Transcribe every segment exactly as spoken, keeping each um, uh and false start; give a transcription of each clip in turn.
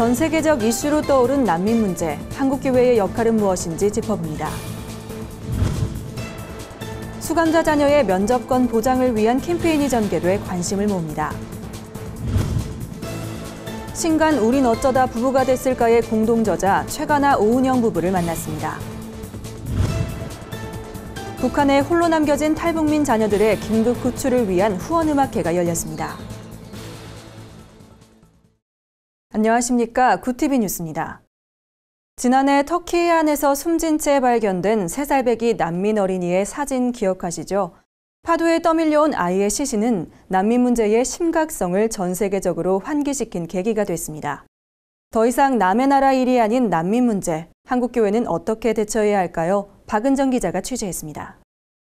전 세계적 이슈로 떠오른 난민 문제, 한국교회의 역할은 무엇인지 짚어봅니다. 수감자 자녀의 면접권 보장을 위한 캠페인이 전개돼 관심을 모읍니다. 신간 우린 어쩌다 부부가 됐을까의 공동저자 최가나 오은영 부부를 만났습니다. 북한에 홀로 남겨진 탈북민 자녀들의 긴급 구출을 위한 후원음악회가 열렸습니다. 안녕하십니까. 구티비 뉴스입니다. 지난해 터키 해안에서 숨진 채 발견된 세 살배기 난민 어린이의 사진 기억하시죠? 파도에 떠밀려온 아이의 시신은 난민 문제의 심각성을 전 세계적으로 환기시킨 계기가 됐습니다. 더 이상 남의 나라 일이 아닌 난민 문제, 한국교회는 어떻게 대처해야 할까요? 박은정 기자가 취재했습니다.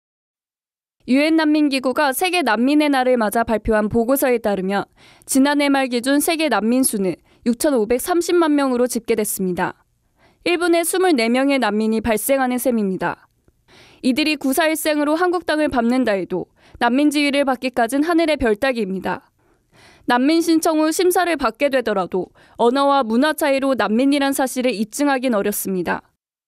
유엔 난민기구가 세계 난민의 날을 맞아 발표한 보고서에 따르면 지난해 말 기준 세계 난민 수는 육천오백삼십만 명으로 집계됐습니다. 일 분에 이십사 명의 난민이 발생하는 셈입니다. 이들이 구사일생으로 한국 땅을 밟는다 해도 난민 지위를 받기까진 하늘의 별 따기입니다. 난민 신청 후 심사를 받게 되더라도 언어와 문화 차이로 난민이란 사실을 입증하긴 어렵습니다.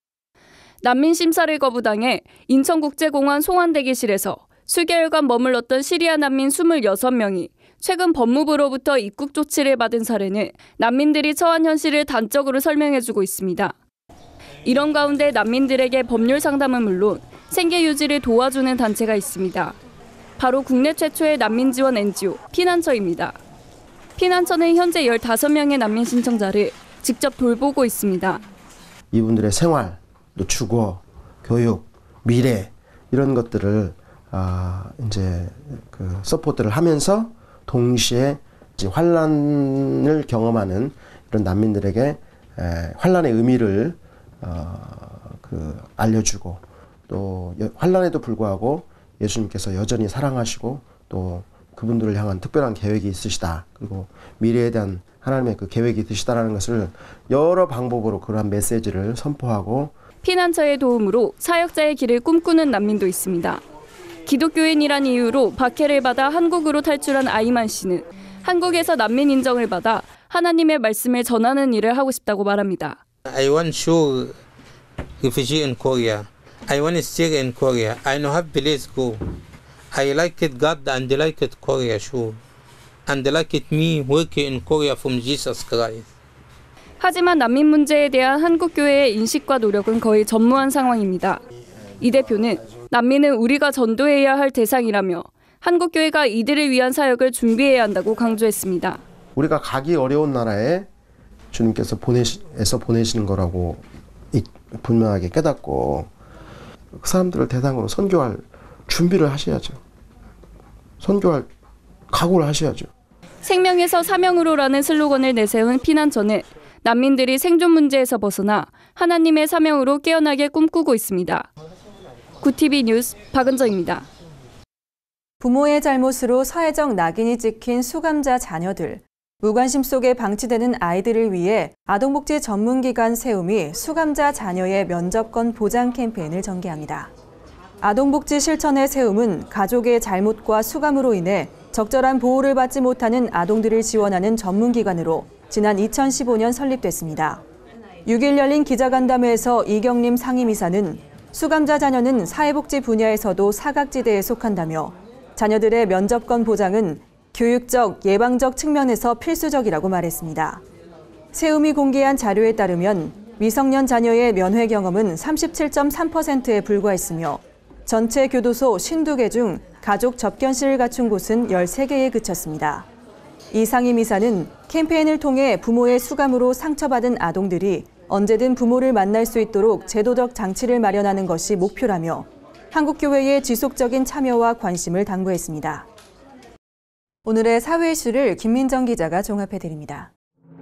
난민 심사를 거부당해 인천국제공항 송환대기실에서 수개월간 머물렀던 시리아 난민 이십육 명이 최근 법무부로부터 입국 조치를 받은 사례는 난민들이 처한 현실을 단적으로 설명해주고 있습니다. 이런 가운데 난민들에게 법률 상담은 물론 생계 유지를 도와주는 단체가 있습니다. 바로 국내 최초의 난민 지원 엔지오 피난처입니다. 피난처는 현재 열다섯 명의 난민 신청자를 직접 돌보고 있습니다. 이분들의 생활, 또 주거, 교육, 미래 이런 것들을 아, 이제 그 서포트를 하면서 동시에 이제 환란을 경험하는 이런 난민들에게 에, 환란의 의미를 어, 그 알려주고 또 환란에도 불구하고 예수님께서 여전히 사랑하시고 또 그분들을 향한 특별한 계획이 있으시다. 그리고 미래에 대한 하나님의 그 계획이 있으시다라는 것을 여러 방법으로 그러한 메시지를 선포하고 피난처의 도움으로 사역자의 길을 꿈꾸는 난민도 있습니다. 기독교인이란 이유로 박해를 받아 한국으로 탈출한 아이만 씨는 한국에서 난민 인정을 받아 하나님의 말씀을 전하는 일을 하고 싶다고 말합니다. I want to refugee in Korea. I want to stay in Korea. I know have place go. I like it God and like it Korea sure. And like it me working in Korea from Jesus Christ. 하지만 난민 문제에 대한 한국교회의 인식과 노력은 거의 전무한 상황입니다. 이 대표는 난민은 우리가 전도해야 할 대상이라며 한국교회가 이들을 위한 사역을 준비해야 한다고 강조했습니다. 우리가 가기 어려운 나라에 주님께서 보내셔서 보내시는 거라고 분명하게 깨닫고 그 사람들을 대상으로 선교할 준비를 하셔야죠. 선교할 각오를 하셔야죠. 생명에서 사명으로라는 슬로건을 내세운 피난처는 난민들이 생존 문제에서 벗어나 하나님의 사명으로 깨어나게 꿈꾸고 있습니다. 구티비 뉴스 박은정입니다. 부모의 잘못으로 사회적 낙인이 찍힌 수감자 자녀들. 무관심 속에 방치되는 아이들을 위해 아동복지 전문기관 세움이 수감자 자녀의 면접권 보장 캠페인을 전개합니다. 아동복지 실천의 세움은 가족의 잘못과 수감으로 인해 적절한 보호를 받지 못하는 아동들을 지원하는 전문기관으로 지난 이천십오 년 설립됐습니다. 육 일 열린 기자간담회에서 이경림 상임이사는 수감자 자녀는 사회복지 분야에서도 사각지대에 속한다며 자녀들의 면접권 보장은 교육적, 예방적 측면에서 필수적이라고 말했습니다. 세움이 공개한 자료에 따르면 미성년 자녀의 면회 경험은 삼십칠 점 삼 퍼센트에 불과했으며 전체 교도소 오십이 개 중 가족 접견실을 갖춘 곳은 열세 개에 그쳤습니다. 이 상임이사는 캠페인을 통해 부모의 수감으로 상처받은 아동들이 언제든 부모를 만날 수 있도록 제도적 장치를 마련하는 것이 목표라며 한국교회의 지속적인 참여와 관심을 당부했습니다. 오늘의 사회 이슈를 김민정 기자가 종합해드립니다.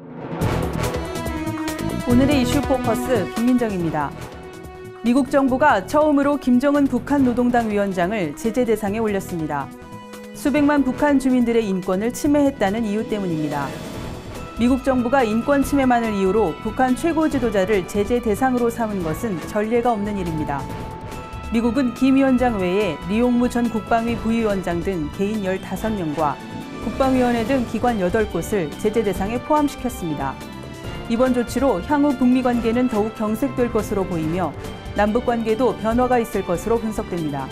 오늘의 이슈 포커스 김민정입니다. 미국 정부가 처음으로 김정은 북한 노동당 위원장을 제재 대상에 올렸습니다. 수백만 북한 주민들의 인권을 침해했다는 이유 때문입니다. 미국 정부가 인권 침해만을 이유로 북한 최고 지도자를 제재 대상으로 삼은 것은 전례가 없는 일입니다. 미국은 김 위원장 외에 리용무 전 국방위 부위원장 등 개인 열다섯 명과 국방위원회 등 기관 여덟 곳을 제재 대상에 포함시켰습니다. 이번 조치로 향후 북미 관계는 더욱 경색될 것으로 보이며 남북 관계도 변화가 있을 것으로 분석됩니다.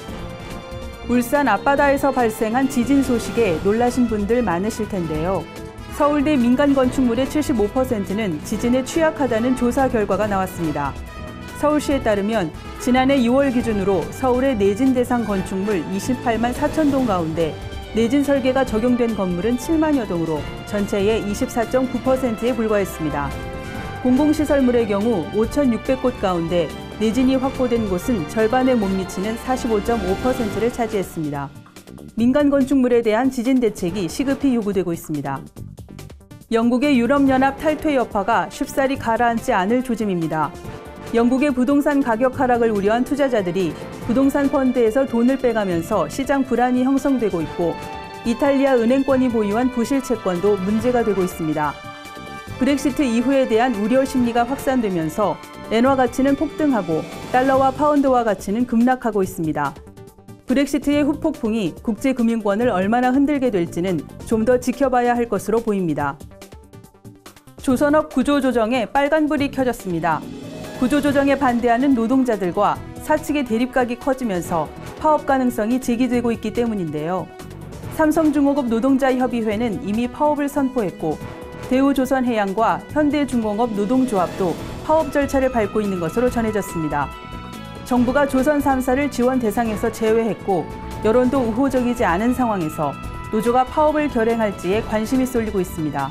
울산 앞바다에서 발생한 지진 소식에 놀라신 분들 많으실 텐데요. 서울대 민간 건축물의 칠십오 퍼센트는 지진에 취약하다는 조사 결과가 나왔습니다. 서울시에 따르면 지난해 유월 기준으로 서울의 내진 대상 건축물 이십팔만 사천 동 가운데 내진 설계가 적용된 건물은 칠만여 동으로 전체의 이십사 점 구 퍼센트에 불과했습니다. 공공시설물의 경우 오천육백 곳 가운데 내진이 확보된 곳은 절반에 못 미치는 사십오 점 오 퍼센트를 차지했습니다. 민간 건축물에 대한 지진 대책이 시급히 요구되고 있습니다. 영국의 유럽연합 탈퇴 여파가 쉽사리 가라앉지 않을 조짐입니다. 영국의 부동산 가격 하락을 우려한 투자자들이 부동산 펀드에서 돈을 빼가면서 시장 불안이 형성되고 있고 이탈리아 은행권이 보유한 부실 채권도 문제가 되고 있습니다. 브렉시트 이후에 대한 우려 심리가 확산되면서 엔화 가치는 폭등하고 달러와 파운드화 가치는 급락하고 있습니다. 브렉시트의 후폭풍이 국제금융권을 얼마나 흔들게 될지는 좀 더 지켜봐야 할 것으로 보입니다. 조선업 구조조정에 빨간불이 켜졌습니다. 구조조정에 반대하는 노동자들과 사측의 대립각이 커지면서 파업 가능성이 제기되고 있기 때문인데요. 삼성중공업 노동자협의회는 이미 파업을 선포했고 대우조선해양과 현대중공업 노동조합도 파업 절차를 밟고 있는 것으로 전해졌습니다. 정부가 조선 삼 사를 지원 대상에서 제외했고 여론도 우호적이지 않은 상황에서 노조가 파업을 결행할지에 관심이 쏠리고 있습니다.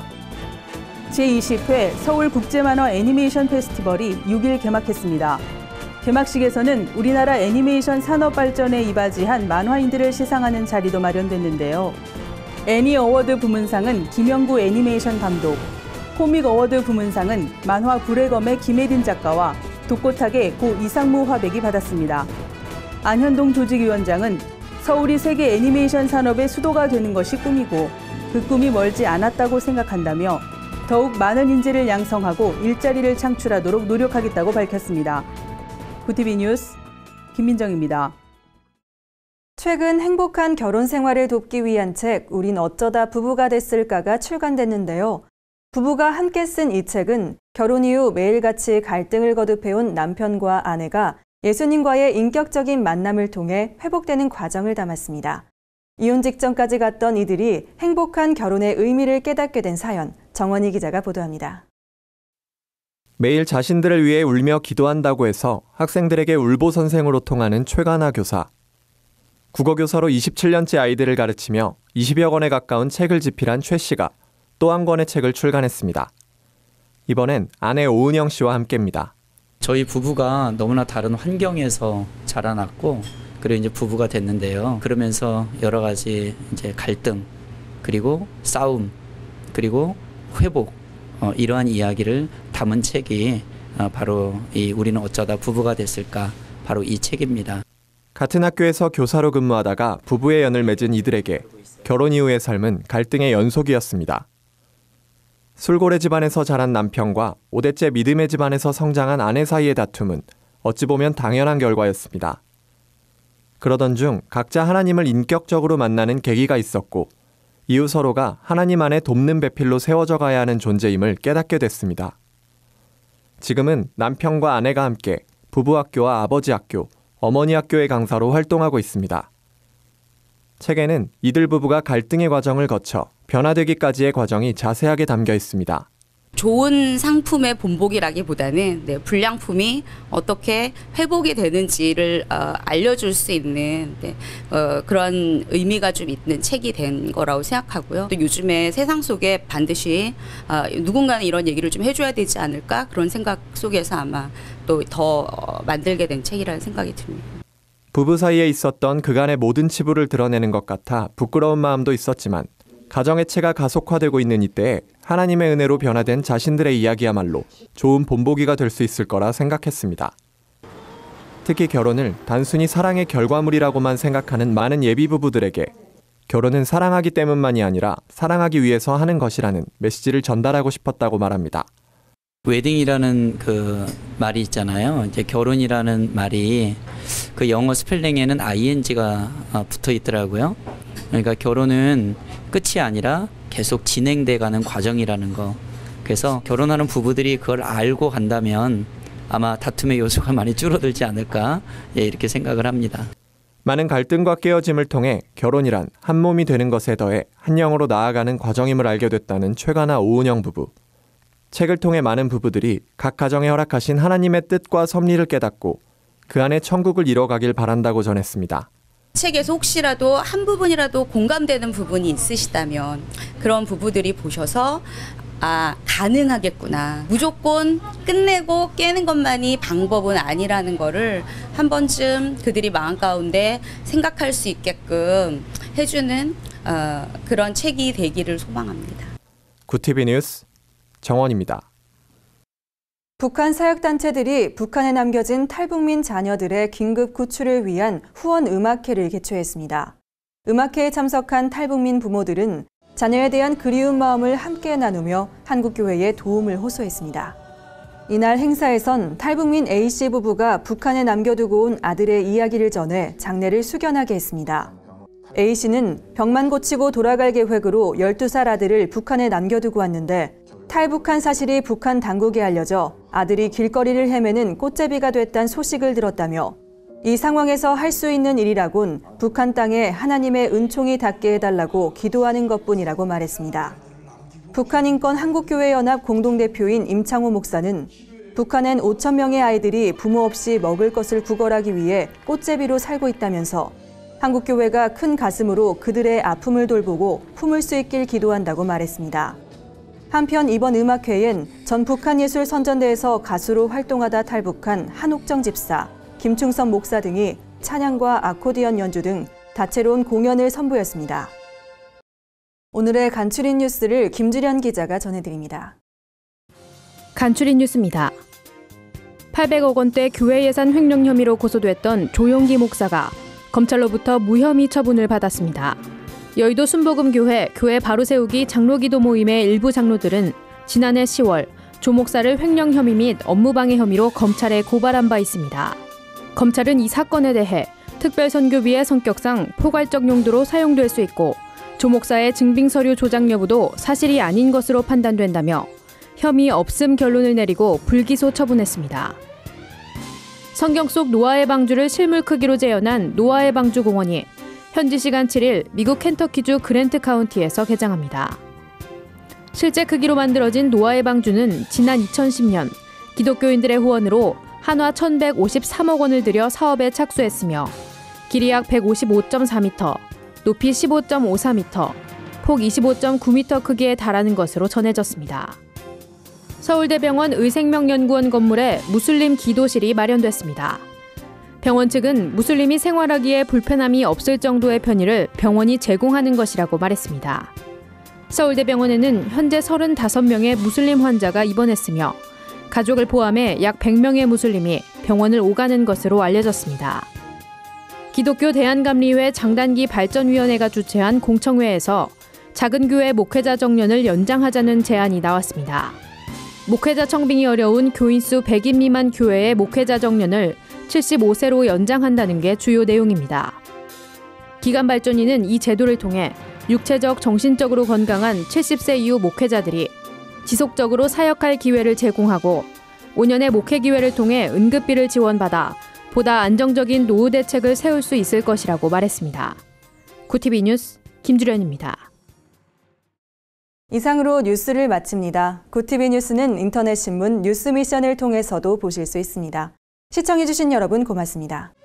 제이십 회 서울국제만화 애니메이션 페스티벌이 육 일 개막했습니다. 개막식에서는 우리나라 애니메이션 산업 발전에 이바지한 만화인들을 시상하는 자리도 마련됐는데요. 애니 어워드 부문상은 김영구 애니메이션 감독, 코믹 어워드 부문상은 만화 불의검의 김혜린 작가와 독고탁의 고 이상무 화백이 받았습니다. 안현동 조직위원장은 서울이 세계 애니메이션 산업의 수도가 되는 것이 꿈이고 그 꿈이 멀지 않았다고 생각한다며 더욱 많은 인재를 양성하고 일자리를 창출하도록 노력하겠다고 밝혔습니다. 구티비 뉴스 김민정입니다. 최근 행복한 결혼 생활을 돕기 위한 책 우린 어쩌다 부부가 됐을까가 출간됐는데요. 부부가 함께 쓴 이 책은 결혼 이후 매일같이 갈등을 거듭해온 남편과 아내가 예수님과의 인격적인 만남을 통해 회복되는 과정을 담았습니다. 이혼 직전까지 갔던 이들이 행복한 결혼의 의미를 깨닫게 된 사연, 정원희 기자가 보도합니다. 매일 자신들을 위해 울며 기도한다고 해서 학생들에게 울보 선생으로 통하는 최가나 교사. 국어교사로 이십칠 년째 아이들을 가르치며 이십여 권에 가까운 책을 집필한 최 씨가 또 한 권의 책을 출간했습니다. 이번엔 아내 오은영 씨와 함께입니다. 저희 부부가 너무나 다른 환경에서 자라났고 그리고 이제 부부가 됐는데요. 그러면서 여러 가지 이제 갈등, 그리고 싸움, 그리고 회복, 어, 이러한 이야기를 담은 책이 어, 바로 이 우리는 어쩌다 부부가 됐을까, 바로 이 책입니다. 같은 학교에서 교사로 근무하다가 부부의 연을 맺은 이들에게 결혼 이후의 삶은 갈등의 연속이었습니다. 술고래 집안에서 자란 남편과 오 대째 믿음의 집안에서 성장한 아내 사이의 다툼은 어찌 보면 당연한 결과였습니다. 그러던 중 각자 하나님을 인격적으로 만나는 계기가 있었고 이후 서로가 하나님 안에 돕는 배필로 세워져 가야 하는 존재임을 깨닫게 됐습니다. 지금은 남편과 아내가 함께 부부학교와 아버지 학교, 어머니 학교의 강사로 활동하고 있습니다. 책에는 이들 부부가 갈등의 과정을 거쳐 변화되기까지의 과정이 자세하게 담겨 있습니다. 좋은 상품의 본보기라기보다는 네, 불량품이 어떻게 회복이 되는지를 어, 알려줄 수 있는 네, 어, 그런 의미가 좀 있는 책이 된 거라고 생각하고요. 또 요즘에 세상 속에 반드시 어, 누군가는 이런 얘기를 좀 해줘야 되지 않을까, 그런 생각 속에서 아마 또 더 어, 만들게 된 책이라는 생각이 듭니다. 부부 사이에 있었던 그간의 모든 치부를 드러내는 것 같아 부끄러운 마음도 있었지만 가정의 채가 가속화되고 있는 이때에 하나님의 은혜로 변화된 자신들의 이야기야말로 좋은 본보기가 될 수 있을 거라 생각했습니다. 특히 결혼을 단순히 사랑의 결과물이라고만 생각하는 많은 예비부부들에게 결혼은 사랑하기 때문만이 아니라 사랑하기 위해서 하는 것이라는 메시지를 전달하고 싶었다고 말합니다. 웨딩이라는 그 말이 있잖아요. 이제 결혼이라는 말이 그 영어 스펠링에는 아이엔지가 붙어 있더라고요. 그러니까 결혼은 끝이 아니라 계속 진행돼 가는 과정이라는 거. 그래서 결혼하는 부부들이 그걸 알고 간다면 아마 다툼의 요소가 많이 줄어들지 않을까 예, 이렇게 생각을 합니다. 많은 갈등과 깨어짐을 통해 결혼이란 한 몸이 되는 것에 더해 한 영으로 나아가는 과정임을 알게 됐다는 최가나 오은영 부부. 책을 통해 많은 부부들이 각 가정에 허락하신 하나님의 뜻과 섭리를 깨닫고 그 안에 천국을 이뤄가길 바란다고 전했습니다. 책에서 혹시라도 한 부분이라도 공감되는 부분이 있으시다면 그런 부부들이 보셔서 아, 가능하겠구나. 무조건 끝내고 깨는 것만이 방법은 아니라는 거를 한 번쯤 그들이 마음 가운데 생각할 수 있게끔 해주는 어, 그런 책이 되기를 소망합니다. 구티비 뉴스 정원입니다. 북한 사역단체들이 북한에 남겨진 탈북민 자녀들의 긴급 구출을 위한 후원 음악회를 개최했습니다. 음악회에 참석한 탈북민 부모들은 자녀에 대한 그리운 마음을 함께 나누며 한국교회에 도움을 호소했습니다. 이날 행사에선 탈북민 A씨 부부가 북한에 남겨두고 온 아들의 이야기를 전해 장례를 숙연하게 했습니다. A씨는 병만 고치고 돌아갈 계획으로 열두 살 아들을 북한에 남겨두고 왔는데 탈북한 사실이 북한 당국에 알려져 아들이 길거리를 헤매는 꽃제비가 됐다는 소식을 들었다며 이 상황에서 할 수 있는 일이라곤 북한 땅에 하나님의 은총이 닿게 해달라고 기도하는 것뿐이라고 말했습니다. 북한인권한국교회연합 공동대표인 임창호 목사는 북한엔 오천 명의 아이들이 부모 없이 먹을 것을 구걸하기 위해 꽃제비로 살고 있다면서 한국교회가 큰 가슴으로 그들의 아픔을 돌보고 품을 수 있길 기도한다고 말했습니다. 한편 이번 음악회엔 전 북한예술선전대에서 가수로 활동하다 탈북한 한옥정 집사, 김충선 목사 등이 찬양과 아코디언 연주 등 다채로운 공연을 선보였습니다. 오늘의 간추린 뉴스를 김주련 기자가 전해드립니다. 간추린 뉴스입니다. 팔백억 원대 교회 예산 횡령 혐의로 고소됐던 조용기 목사가 검찰로부터 무혐의 처분을 받았습니다. 여의도 순복음교회 교회 바로세우기 장로기도 모임의 일부 장로들은 지난해 시월 조 목사를 횡령 혐의 및 업무방해 혐의로 검찰에 고발한 바 있습니다. 검찰은 이 사건에 대해 특별선교비의 성격상 포괄적 용도로 사용될 수 있고 조 목사의 증빙서류 조작 여부도 사실이 아닌 것으로 판단된다며 혐의 없음 결론을 내리고 불기소 처분했습니다. 성경 속 노아의 방주를 실물 크기로 재현한 노아의 방주 공원이 현지 시간 칠 일 미국 켄터키주 그랜트 카운티에서 개장합니다. 실제 크기로 만들어진 노아의 방주는 지난 이천십 년 기독교인들의 후원으로 한화 천백오십삼억 원을 들여 사업에 착수했으며 길이 약 백오십오 점 사 미터, 높이 십오 점 오사 미터, 폭 이십오 점 구 미터 크기에 달하는 것으로 전해졌습니다. 서울대병원 의생명연구원 건물에 무슬림 기도실이 마련됐습니다. 병원 측은 무슬림이 생활하기에 불편함이 없을 정도의 편의를 병원이 제공하는 것이라고 말했습니다. 서울대병원에는 현재 서른다섯 명의 무슬림 환자가 입원했으며 가족을 포함해 약 백 명의 무슬림이 병원을 오가는 것으로 알려졌습니다. 기독교 대한감리회 장단기 발전위원회가 주최한 공청회에서 작은 교회 목회자 정년을 연장하자는 제안이 나왔습니다. 목회자 청빙이 어려운 교인수 백 인 미만 교회의 목회자 정년을 칠십오 세로 연장한다는 게 주요 내용입니다. 기간발전위는 이 제도를 통해 육체적, 정신적으로 건강한 칠십 세 이후 목회자들이 지속적으로 사역할 기회를 제공하고 오 년의 목회 기회를 통해 응급비를 지원받아 보다 안정적인 노후 대책을 세울 수 있을 것이라고 말했습니다. 구티비 뉴스 김주련입니다. 이상으로 뉴스를 마칩니다. 구티비 뉴스는 인터넷 신문 뉴스미션을 통해서도 보실 수 있습니다. 시청해주신 여러분 고맙습니다.